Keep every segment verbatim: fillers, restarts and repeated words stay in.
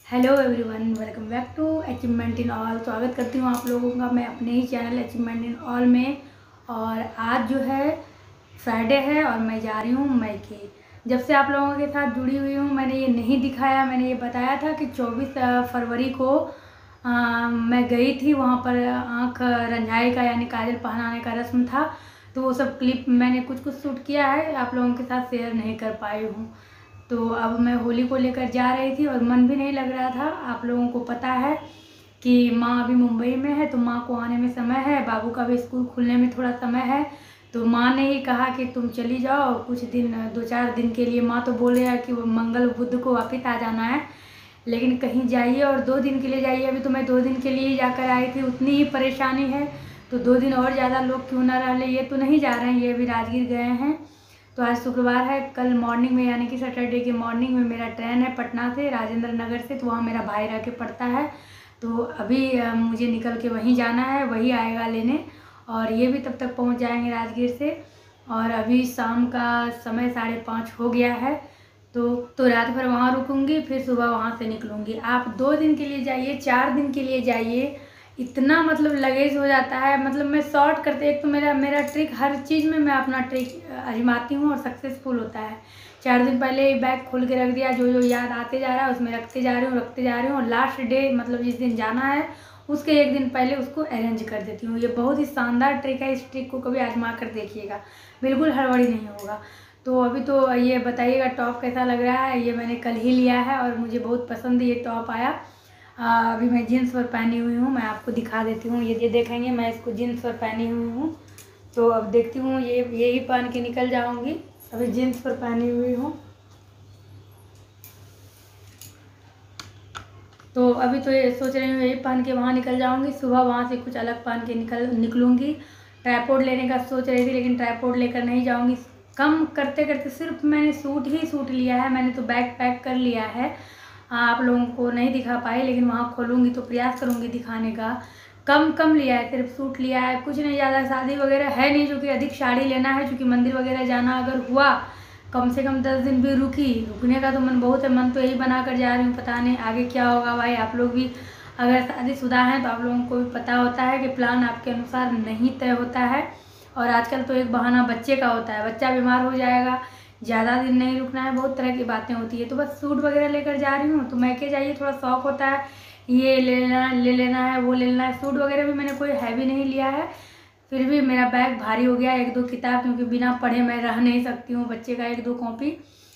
Hello everyone, welcome back to achievement in all. स्वागत करती हूँ आप लोगों का मैं अपने ही चैनल अचीवमेंट इन ऑल में। और आज जो है फ्राइडे है और मैं जा रही हूँ मैके। जब से आप लोगों के साथ जुड़ी हुई हूँ मैंने ये नहीं दिखाया, मैंने ये बताया था कि चौबीस फरवरी को आ, मैं गई थी वहाँ पर। आँख रंझाई का यानी काजल पहनाने का रस्म था, तो वो सब क्लिप मैंने कुछ कुछ शूट किया है, आप लोगों के साथ शेयर नहीं कर पाई हूँ। तो अब मैं होली को लेकर जा रही थी और मन भी नहीं लग रहा था। आप लोगों को पता है कि माँ अभी मुंबई में है, तो माँ को आने में समय है, बाबू का भी स्कूल खुलने में थोड़ा समय है। तो माँ ने ही कहा कि तुम चली जाओ कुछ दिन, दो चार दिन के लिए। माँ तो बोल रही है कि वो मंगल बुध को वापस आ जाना है, लेकिन कहीं जाइए और दो दिन के लिए जाइए। अभी तो मैं दो दिन के लिए ही जाकर आई थी, उतनी ही परेशानी है, तो दो दिन और ज़्यादा लोग क्यों ना रह ले। ये तो नहीं जा रहे हैं, ये अभी राजगीर गए हैं। तो आज शुक्रवार है, कल मॉर्निंग में यानी कि सैटरडे के मॉर्निंग में मेरा ट्रेन है पटना से, राजेंद्र नगर से, तो वहाँ मेरा भाई रह के पड़ता है। तो अभी मुझे निकल के वहीं जाना है, वही आएगा लेने, और ये भी तब तक पहुँच जाएंगे राजगीर से। और अभी शाम का समय साढ़े पाँच हो गया है, तो तो रात भर वहाँ रुकूंगी, फिर सुबह वहाँ से निकलूँगी। आप दो दिन के लिए जाइए, चार दिन के लिए जाइए, इतना मतलब लगेज हो जाता है। मतलब मैं शॉर्ट करते, एक तो मेरा मेरा ट्रिक, हर चीज़ में मैं अपना ट्रिक आजमाती हूँ और सक्सेसफुल होता है। चार दिन पहले बैग खोल के रख दिया, जो जो याद आते जा रहा है उसमें रखते जा रही हूँ रखते जा रही हूँ और लास्ट डे मतलब जिस दिन जाना है उसके एक दिन पहले उसको अरेंज कर देती हूँ। ये बहुत ही शानदार ट्रिक है, इस ट्रिक को कभी आजमा कर देखिएगा, बिल्कुल हड़बड़ी नहीं होगा। तो अभी तो ये बताइएगा टॉप कैसा लग रहा है। ये मैंने कल ही लिया है और मुझे बहुत पसंद ये टॉप आया। आ, अभी मैं जीन्स पर पहनी हुई हूँ, मैं आपको दिखा देती हूँ। ये ये देखेंगे मैं इसको जीन्स पर पहनी हुई हूँ, तो अब देखती हूँ ये यही पहन के निकल जाऊँगी। अभी जीन्स पर पहनी हुई हूँ, तो अभी तो ये सोच रही हूँ यही पहन के वहाँ निकल जाऊँगी। सुबह वहाँ से कुछ अलग पहन के निकल निकलूँगी। ट्राइपॉड लेने का सोच रही थी, लेकिन ट्राइपॉड लेकर नहीं जाऊँगी। कम करते करते सिर्फ मैंने सूट ही सूट लिया है, मैंने तो बैग पैक कर लिया है। आप लोगों को नहीं दिखा पाई, लेकिन वहाँ खोलूँगी तो प्रयास करूँगी दिखाने का। कम कम लिया है, सिर्फ सूट लिया है, कुछ नहीं ज़्यादा। शादी वगैरह है नहीं, जो कि अधिक साड़ी लेना है, क्योंकि मंदिर वगैरह जाना अगर हुआ, कम से कम दस दिन भी रुकी, रुकने का तो मन बहुत है। मन तो यही बना कर जा रही हूँ, पता नहीं आगे क्या होगा। भाई आप लोग भी अगर शादीशुदा हैं तो आप लोगों को भी पता होता है कि प्लान आपके अनुसार नहीं तय होता है। और आजकल तो एक बहाना बच्चे का होता है, बच्चा बीमार हो जाएगा, ज़्यादा दिन नहीं रुकना है, बहुत तरह की बातें होती है। तो बस सूट वगैरह लेकर जा रही हूँ। तो मैके जाइए, थोड़ा शौक होता है, ये ले लेना ले लेना है, वो ले लेना है। सूट वगैरह भी मैंने कोई हैवी नहीं लिया है, फिर भी मेरा बैग भारी हो गया। एक दो किताब, क्योंकि बिना पढ़े मैं रह नहीं सकती हूँ, बच्चे का एक दो कॉपी,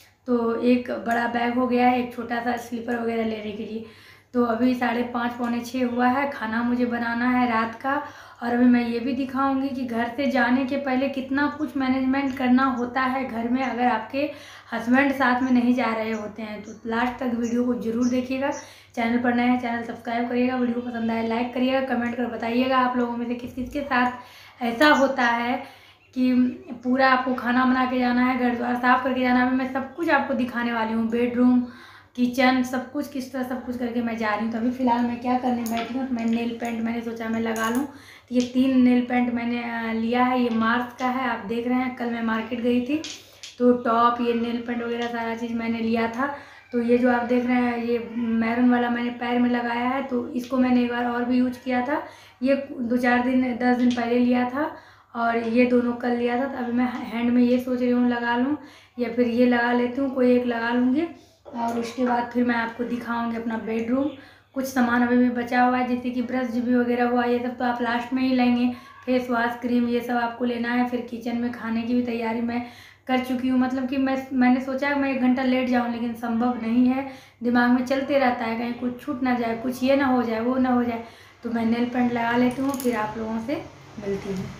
तो एक बड़ा बैग हो गया है, एक छोटा सा स्लीपर वगैरह लेने के लिए। तो अभी साढ़े पाँच पौने छः हुआ है, खाना मुझे बनाना है रात का। और अभी मैं ये भी दिखाऊंगी कि घर से जाने के पहले कितना कुछ मैनेजमेंट करना होता है घर में, अगर आपके हस्बैंड साथ में नहीं जा रहे होते हैं। तो लास्ट तक वीडियो को जरूर देखिएगा। चैनल पर नए हैं चैनल सब्सक्राइब करिएगा, वीडियो को पसंद आए लाइक करिएगा, कमेंट कर बताइएगा आप लोगों में से किस किस के साथ ऐसा होता है कि पूरा आपको खाना बना के जाना है, घर द्वार साफ करके जाना है। मैं सब कुछ आपको दिखाने वाली हूँ, बेडरूम किचन सब कुछ किस तरह सब कुछ करके मैं जा रही हूँ। तो अभी फ़िलहाल मैं क्या करने बैठी हूँ, तो मैं नेल पेंट मैंने सोचा मैं लगा लूँ। तो ये तीन नेल पेंट मैंने लिया है, ये मार्स का है, आप देख रहे हैं। कल मैं मार्केट गई थी, तो टॉप ये नेल पेंट वगैरह सारा चीज़ मैंने लिया था। तो ये जो आप देख रहे हैं ये मैरून वाला मैंने पैर में लगाया है, तो इसको मैंने एक बार और भी यूज किया था। ये दो चार दिन दस दिन पहले लिया था, और ये दोनों कल लिया था। तो अभी मैं हैंड में ये सोच रही हूँ लगा लूँ, या फिर ये लगा लेती हूँ, कोई एक लगा लूँगी। और उसके बाद फिर मैं आपको दिखाऊंगी अपना बेडरूम। कुछ सामान अभी भी बचा हुआ है, जैसे कि ब्रश जीबी वगैरह हुआ, ये सब तो आप लास्ट में ही लेंगे। फेस वॉश क्रीम ये सब आपको लेना है। फिर किचन में खाने की भी तैयारी मैं कर चुकी हूँ। मतलब कि मैं मैंने सोचा मैं एक घंटा लेट जाऊँ, लेकिन संभव नहीं है, दिमाग में चलते रहता है, कहीं कुछ छूट ना जाए, कुछ ये ना हो जाए वो ना हो जाए। तो मैं नेल पेंट लगा लेती हूँ, फिर आप लोगों से मिलती हूँ।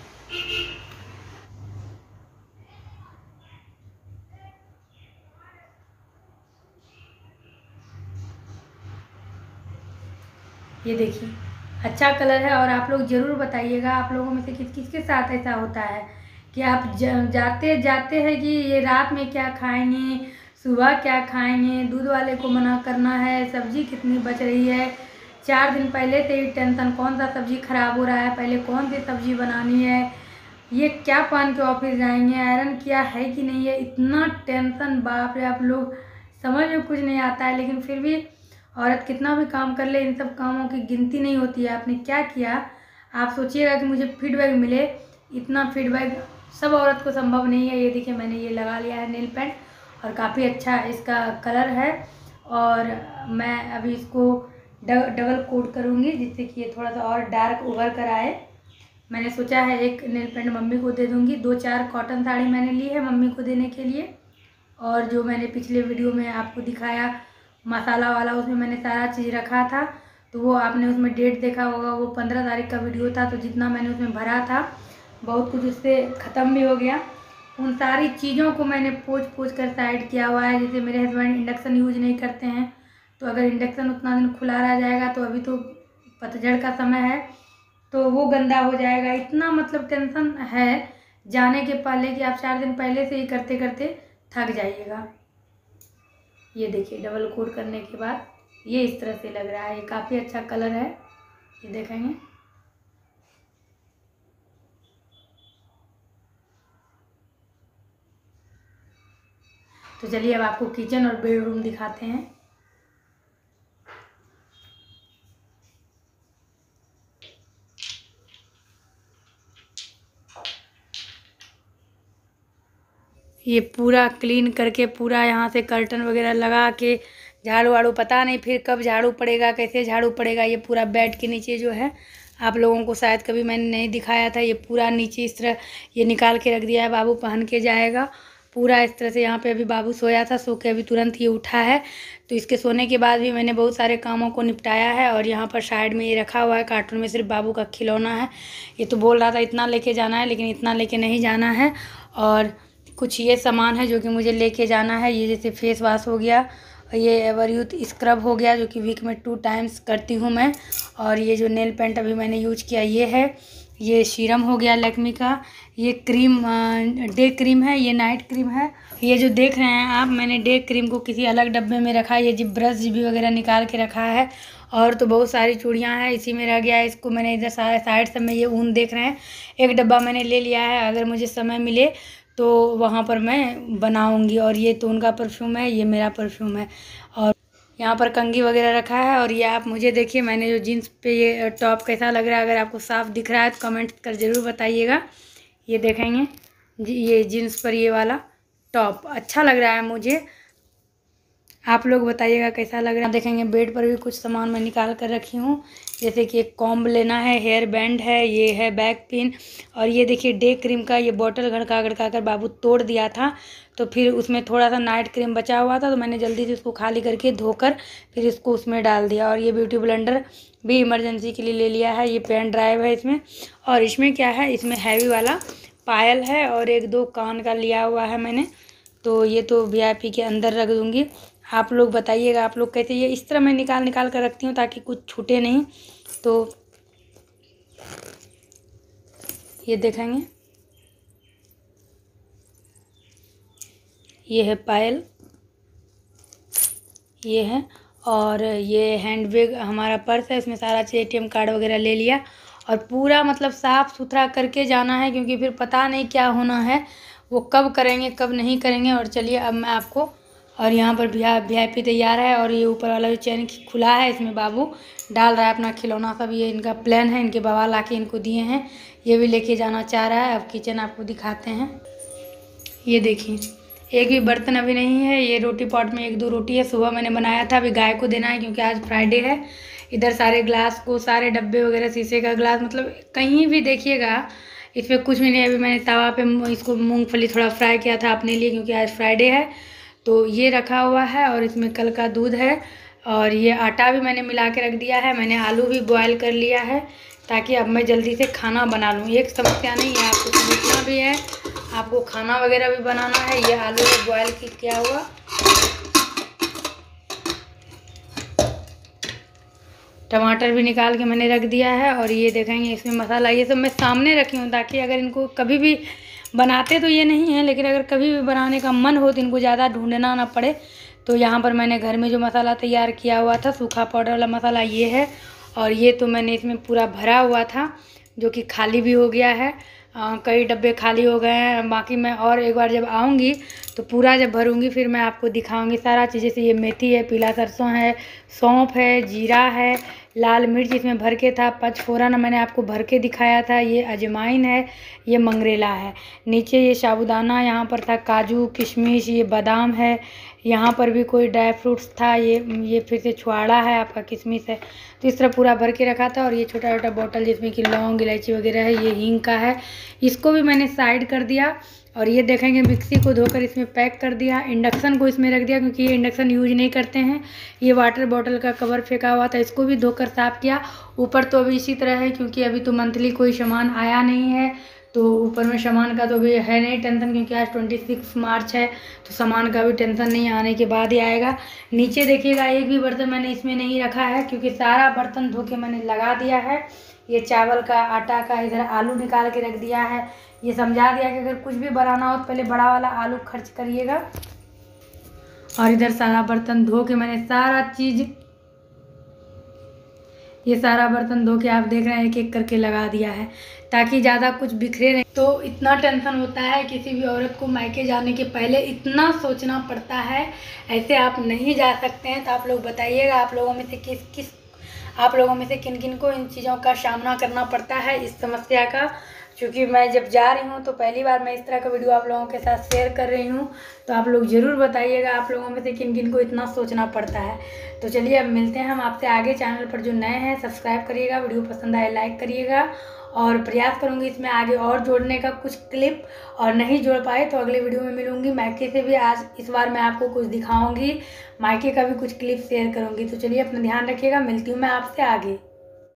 ये देखिए अच्छा कलर है, और आप लोग ज़रूर बताइएगा आप लोगों में से किस किस के साथ ऐसा होता है कि आप ज, जाते जाते हैं कि ये रात में क्या खाएंगे, सुबह क्या खाएंगे, दूध वाले को मना करना है, सब्जी कितनी बच रही है, चार दिन पहले से ही टेंशन कौन सा सब्जी खराब हो रहा है, पहले कौन सी सब्जी बनानी है, ये क्या पहन के ऑफिस जाएंगे, आयरन किया है कि नहीं है, इतना टेंशन, बाप रे। आप लोग समझ में कुछ नहीं आता है, लेकिन फिर भी औरत कितना भी काम कर ले, इन सब कामों की गिनती नहीं होती है। आपने क्या किया, आप सोचिएगा कि मुझे फीडबैक मिले, इतना फीडबैक सब औरत को संभव नहीं है। ये देखिए मैंने ये लगा लिया है नेल पेंट और काफ़ी अच्छा इसका कलर है। और मैं अभी इसको डबल कोट करूँगी जिससे कि ये थोड़ा सा और डार्क उभर कर आए। मैंने सोचा है एक नेल पेंट मम्मी को दे दूँगी। दो चार कॉटन साड़ी मैंने ली है मम्मी को देने के लिए। और जो मैंने पिछले वीडियो में आपको दिखाया मसाला वाला, उसमें मैंने सारा चीज़ रखा था, तो वो आपने उसमें डेट देखा होगा, वो पंद्रह तारीख का वीडियो था। तो जितना मैंने उसमें भरा था बहुत कुछ उससे ख़त्म भी हो गया। उन सारी चीज़ों को मैंने पोंछ पोंछ कर साइड किया हुआ है। जैसे मेरे हस्बैंड इंडक्शन यूज नहीं करते हैं, तो अगर इंडक्शन उतना दिन खुला रह जाएगा, तो अभी तो पतझड़ का समय है तो वो गंदा हो जाएगा। इतना मतलब टेंशन है जाने के पहले कि आप चार दिन पहले से ही करते करते थक जाइएगा। ये देखिए डबल कोट करने के बाद ये इस तरह से लग रहा है। ये काफ़ी अच्छा कलर है, ये देखेंगे। तो चलिए अब आपको किचन और बेडरूम दिखाते हैं। ये पूरा क्लीन करके पूरा यहाँ से कर्टन वगैरह लगा के झाड़ू वाड़ू, पता नहीं फिर कब झाड़ू पड़ेगा, कैसे झाड़ू पड़ेगा। ये पूरा बेड के नीचे जो है, आप लोगों को शायद कभी मैंने नहीं दिखाया था, ये पूरा नीचे इस तरह ये निकाल के रख दिया है। बाबू पहन के जाएगा पूरा इस तरह से। यहाँ पे अभी बाबू सोया था, सो के अभी तुरंत ये उठा है। तो इसके सोने के बाद भी मैंने बहुत सारे कामों को निपटाया है। और यहाँ पर साइड में ये रखा हुआ है, कार्टून में सिर्फ बाबू का खिलौना है। ये तो बोल रहा था इतना लेके जाना है, लेकिन इतना लेके नहीं जाना है। और कुछ ये सामान है जो कि मुझे लेके जाना है। ये जैसे फेस वाश हो गया, ये एवर यूथ स्क्रब हो गया जो कि वीक में टू टाइम्स करती हूँ मैं। और ये जो नेल पेंट अभी मैंने यूज किया ये है, ये सीरम हो गया लैक्मी का। ये क्रीम डे क्रीम है, ये नाइट क्रीम है। ये जो देख रहे हैं आप, मैंने डे क्रीम को किसी अलग डब्बे में रखा है। ये जी ब्रश जीबी वगैरह निकाल के रखा है। और तो बहुत सारी चूड़ियाँ हैं इसी में रह गया है। इसको मैंने इधर सारे साइड सब में, ये ऊन देख रहे हैं, एक डब्बा मैंने ले लिया है। अगर मुझे समय मिले तो वहाँ पर मैं बनाऊंगी। और ये तो उनका परफ्यूम है, ये मेरा परफ्यूम है। और यहाँ पर कंघी वगैरह रखा है। और ये आप मुझे देखिए, मैंने जो जीन्स पे ये टॉप कैसा लग रहा है, अगर आपको साफ दिख रहा है तो कमेंट कर ज़रूर बताइएगा। ये देखेंगे जी, ये जीन्स पर ये वाला टॉप अच्छा लग रहा है मुझे, आप लोग बताइएगा कैसा लग रहा है। देखेंगे बेड पर भी कुछ सामान मैं निकाल कर रखी हूँ, जैसे कि एक कॉम्ब लेना है, हेयर बैंड है, ये है बैक पिन। और ये देखिए डे क्रीम का ये बॉटल गड़का गड़का कर बाबू तोड़ दिया था, तो फिर उसमें थोड़ा सा नाइट क्रीम बचा हुआ था, तो मैंने जल्दी से उसको खाली करके धोकर फिर इसको उसमें डाल दिया। और ये ब्यूटी ब्लेंडर भी इमरजेंसी के लिए ले लिया है। ये पेन ड्राइव है इसमें। और इसमें क्या है, इसमें हैवी वाला पायल है और एक दो कान का लिया हुआ है मैंने। तो ये तो वी आई पी के अंदर रख दूँगी। आप लोग बताइएगा आप लोग कैसे। ये इस तरह मैं निकाल निकाल कर रखती हूँ ताकि कुछ छूटे नहीं। तो ये देखेंगे, ये है पायल, ये है। और ये हैंड बैग हमारा पर्स है, इसमें सारा चीज़ ए टी एम कार्ड वगैरह ले लिया। और पूरा मतलब साफ़ सुथरा करके जाना है, क्योंकि फिर पता नहीं क्या होना है, वो कब करेंगे कब नहीं करेंगे। और चलिए अब मैं आपको, और यहाँ पर वी आई पी तैयार है। और ये ऊपर वाला जो चैन खुला है, इसमें बाबू डाल रहा है अपना खिलौना सब। ये इनका प्लान है, इनके बाबा ला के इनको दिए हैं, ये भी लेके जाना चाह रहा है। अब किचन आपको दिखाते हैं। ये देखिए एक भी बर्तन अभी नहीं है। ये रोटी पॉट में एक दो रोटी है, सुबह मैंने बनाया था, अभी गाय को देना है क्योंकि आज फ्राइडे है। इधर सारे ग्लास को, सारे डब्बे वगैरह, शीशे का ग्लास, मतलब कहीं भी देखिएगा इसमें कुछ भी नहीं। अभी मैंने तवा पे इसको मूंगफली थोड़ा फ्राई किया था अपने लिए, क्योंकि आज फ्राइडे है। तो ये रखा हुआ है और इसमें कल का दूध है। और ये आटा भी मैंने मिला के रख दिया है। मैंने आलू भी बॉयल कर लिया है ताकि अब मैं जल्दी से खाना बना लूँ। एक समस्या नहीं है, आपको समझना भी है, आपको खाना वगैरह भी बनाना है। ये आलू है बॉयल किया हुआ। टमाटर भी निकाल के मैंने रख दिया है। और ये देखेंगे इसमें मसाला, ये सब मैं सामने रखी हूँ ताकि अगर इनको कभी भी बनाते तो ये नहीं है, लेकिन अगर कभी भी बनाने का मन हो तो इनको ज़्यादा ढूंढना ना पड़े। तो यहाँ पर मैंने घर में जो मसाला तैयार किया हुआ था, सूखा पाउडर वाला मसाला ये है। और ये तो मैंने इसमें पूरा भरा हुआ था, जो कि खाली भी हो गया है। आ, कई डब्बे खाली हो गए हैं। बाकी मैं और एक बार जब आऊँगी तो पूरा जब भरूंगी फिर मैं आपको दिखाऊंगी सारा चीज़। जैसे ये मेथी है, पीला सरसों है, सौंफ है, जीरा है, लाल मिर्च इसमें भर के था, पचफोरन मैंने आपको भर के दिखाया था, ये अजवाइन है, ये मंगरेला है। नीचे ये साबूदाना यहाँ पर था, काजू किशमिश, ये बादाम है, यहाँ पर भी कोई ड्राई फ्रूट्स था, ये ये फिर से छुआड़ा है आपका, किशमिश है। तो इस तरह पूरा भर के रखा था। और ये छोटा छोटा बोतल जिसमें कि लौंग इलायची वगैरह है, ये हींग का है, इसको भी मैंने साइड कर दिया। और ये देखेंगे मिक्सी को धोकर इसमें पैक कर दिया। इंडक्शन को इसमें रख दिया क्योंकि ये इंडक्शन यूज नहीं करते हैं। ये वाटर बॉटल का कवर फेंका हुआ था, इसको भी धोकर साफ़ किया। ऊपर तो अभी इसी तरह है क्योंकि अभी तो मंथली कोई सामान आया नहीं है, तो ऊपर में सामान का तो अभी है नहीं टेंशन, क्योंकि आज छब्बीस मार्च है, तो सामान का भी टेंशन नहीं, आने के बाद ही आएगा। नीचे देखिएगा एक भी बर्तन मैंने इसमें नहीं रखा है क्योंकि सारा बर्तन धो के मैंने लगा दिया है। ये चावल का आटा का इधर आलू निकाल के रख दिया है। ये समझा दिया कि अगर कुछ भी बनाना हो तो पहले बड़ा वाला आलू खर्च करिएगा। और इधर सारा बर्तन धो के मैंने सारा चीज़, ये सारा बर्तन धो के आप देख रहे हैं एक एक करके लगा दिया है ताकि ज़्यादा कुछ बिखरे नहीं। तो इतना टेंशन होता है किसी भी औरत को मायके जाने के पहले, इतना सोचना पड़ता है, ऐसे आप नहीं जा सकते हैं। तो आप लोग बताइएगा आप लोगों में से किस किस आप लोगों में से किन किन को इन चीज़ों का सामना करना पड़ता है, इस समस्या का। क्योंकि मैं जब जा रही हूँ तो पहली बार मैं इस तरह का वीडियो आप लोगों के साथ शेयर कर रही हूँ, तो आप लोग ज़रूर बताइएगा आप लोगों में से किन किन को इतना सोचना पड़ता है। तो चलिए अब मिलते हैं हम आपसे आगे। चैनल पर जो नए हैं सब्सक्राइब करिएगा, वीडियो पसंद आए लाइक करिएगा, और प्रयास करूँगी इसमें आगे और जोड़ने का कुछ क्लिप, और नहीं जोड़ पाए तो अगले वीडियो में मिलूँगी। मायके से भी आज इस बार मैं आपको कुछ दिखाऊँगी, मायके का भी कुछ क्लिप शेयर करूँगी। तो चलिए अपना ध्यान रखिएगा, मिलती हूँ मैं आपसे आगे।